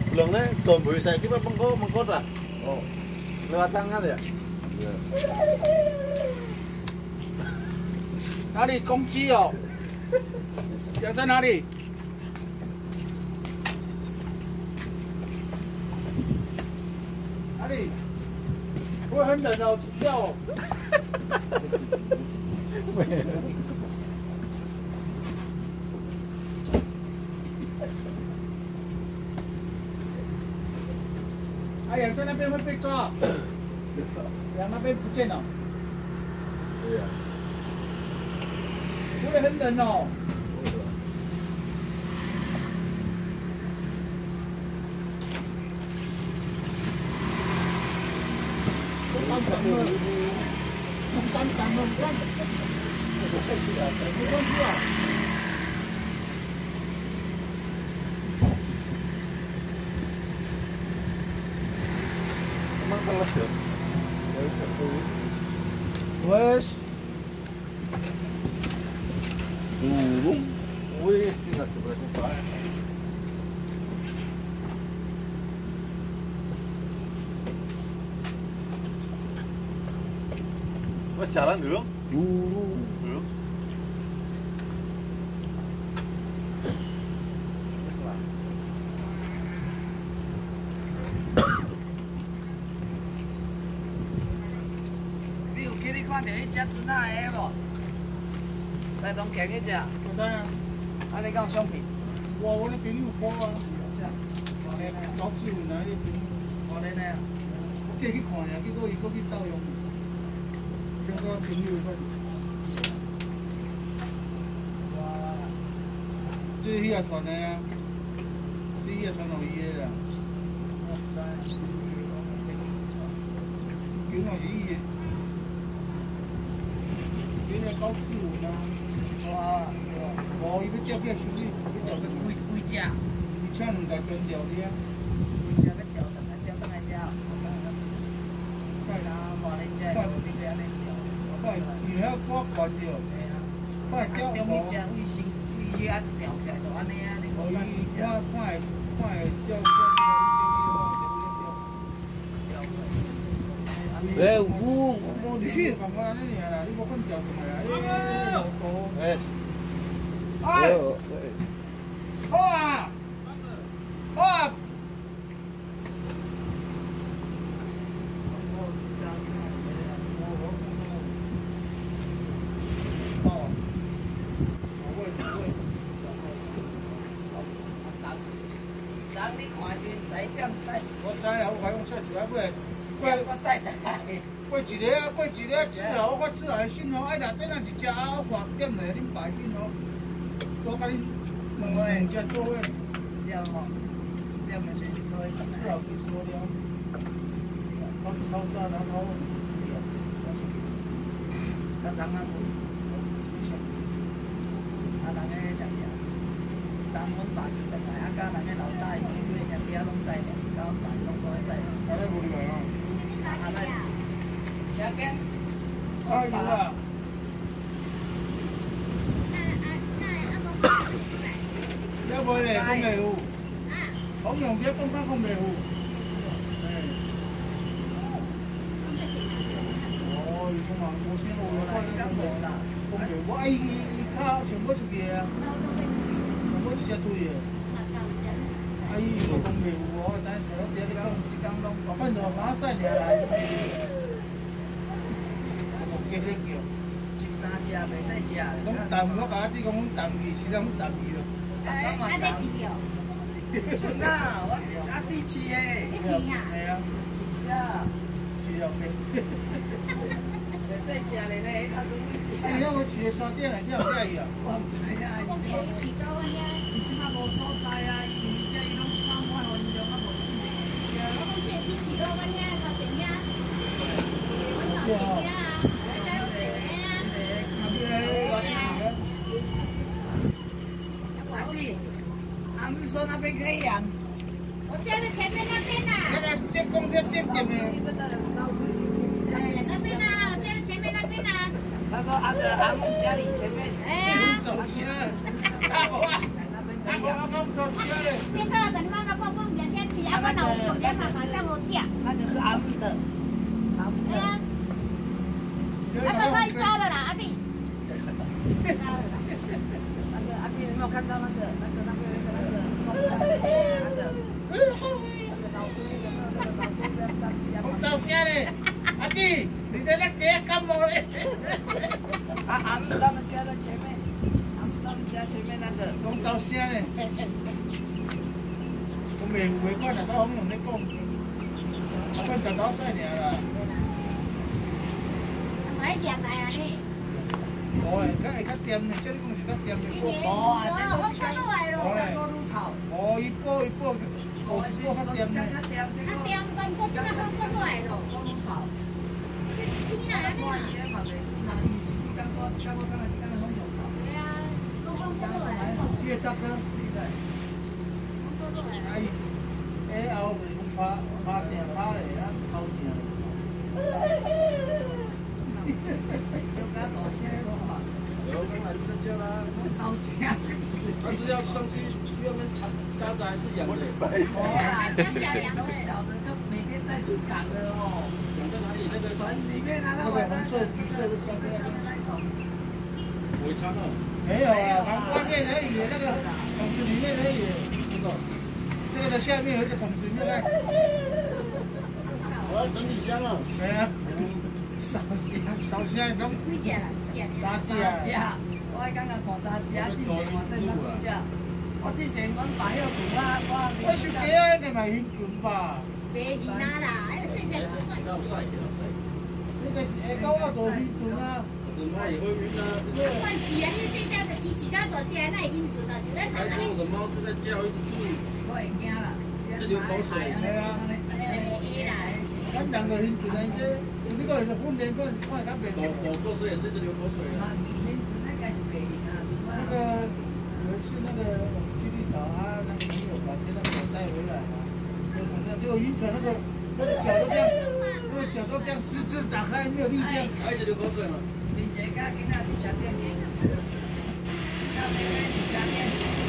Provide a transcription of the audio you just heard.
Belum nih, tombol saya kita mengkot lah. Oh, lewat tangan ya. 哪里公鸡哦？养在哪里？哪里？会很冷哦，起跳哦。哎呀，在那边会被抓。养那边不见了。 对呀。 会很冷哦。都当什么？都当什么？不关注啊！ Emang kelas ya? Wes. Burung, wih, tinggal sebelah Pak. Wes jalan dulu. Dulu. 你有去你看到迄只船仔的无？ 在东墘迄只， 我知啊， 啊你讲相片， 我的朋友播啊，老志文啊，迄朋友， 我咧呢， 我过去看呀，结果伊搁去斗用，叫我朋友款。这是迄个船的啊，这迄个船路伊的啦。原来是伊的，原来高志文啊。 哇， 哦，伊要钓起来收你，要钓几只？ 伊请两台专钓的啊。 几只要钓，钓倒来只。快啦，话你只，你这安尼钓。 快，你还要挂管着。 嘿啊。 快钓。 钓迄只卫生，伊遐钓起来就安尼啊，你哦，伊快钓。 Eh, bu, mau di sini kamar ini ya, ini bukan jauh ya. Eh, Hai. Hoa. Hoa. Sáng đi khóa chứ giấy đem say. Có sai không phải không sai chủ yếu về. Đem có say tại. 过一个之后，我之后信号爱来等下一只我发点来恁白紧哦，我甲恁两只做伙， 对吼，点的是做伙之后就说了，我炒炸然后， 他怎啊？啊，人个啥呀？咱们白就得来，啊，甲人个老大伊几个兄弟拢使的，甲我白拢做使。 阿来无你来哦。 啊，来，车间， 哎有啊。要不嘞，讲袂有。好用啲，讲袂有。哦，伊讲嘛，无啥有，我是讲无啦。讲袂，我伊卡全部出去啊，全部直接推的。啊，伊讲袂有，我等下我第二讲， 一工拢讲， 反正马载下来。 叫你叫， 食三只袂使食。 拢淡，我甲你讲，拢淡鱼，是拢淡鱼咯。 安尼甜哦。 真啊，我阿弟饲的。 你甜啊？ 系啊。 呀， 饲了嘅。 袂使食咧咧，他说。 哎呀，我饲山顶的，只有这伊啊。 我唔知啊， 我叫你饲到安尼。 伊即马无所在啊，伊这伊拢看我运动啊，无去。 我讲叫你饲到安尼，头前呀。我头前呀。 阿弟，阿姆说那边可以养。 我家的前面那边呐。 那个这公车点点的。 那边呐，我家的前面那边呐。 他说阿姆家里前面。 哎呀。 走起来。大哥啊！大哥，我讲不说起来嘞。 那个等妈妈帮我们两天吃啊。 要不然我昨天晚上让我讲。 那个是阿姆的，阿姆对啊， 的。 那个可以杀了啦，阿弟。杀了啦。 那个阿弟有没有看到那个那个老龟有没有那个老龟在上去啊？ 我照相嘞，阿弟，你在那给干嘛嘞？ 阿姆他们家的前面，阿姆他们家前面那个。 讲照相嘞。我未管啊，我同你讲，阿本就倒晒尔啦。 唔係夾嚟啊你。 我嚟，梗係較掂嘅，即係你講是較掂嘅。 哦，啊，這都是我過來咯。 個路頭。 哦，一波一波，我一波較掂嘅。 阿點跟嗰隻香過來咯。 個路頭。 天啊！ 我而家問你，嗱，今個風球頭。 係啊，都香過來。 只係得啦。哎，誒，後面咁拍定拍嚟啊，後面。 有間攞聲喎。 有刚才就叫啦， 燒聲。 他是要上去去外面扎的还是养的？ 哦，都小的就每天帶出港的哦。 养在哪里？那个船裡面啊，那個紅色、橘色的下面那一種。 尾창啊？ 沒有啊，外面而已，那個桶子裡面而已。這個的下面有一個桶子，你看。 我要整理箱啊。 對啊。 燒聲。 燒聲咁。 幾隻啦？ 三隻啊。 我剛剛看三隻，之前我真係唔知。我之前我擺喺度我雪雞啊，一定係現存吧？ 別而家啦，誒現在出要晒，要晒。 呢個誒高壓度現存啊。 等它也會暈啊。 關係啊，你現在的起其他大隻，那已經準了，就在還是我的貓就在叫，一直吐。 我會驚啦。 這流口水。 係啊。咁人就現存啊，即呢個係就歡迎嗰陣，我係咁嚟。 我做事也是一直流口水啊。 那個有一次那個去綠島啊，那個朋友把那個帶回來啊，就暈船那個腳都這樣四肢打開沒有力量， 一直流口水嘛。 你這個給他的強電，那邊的強電。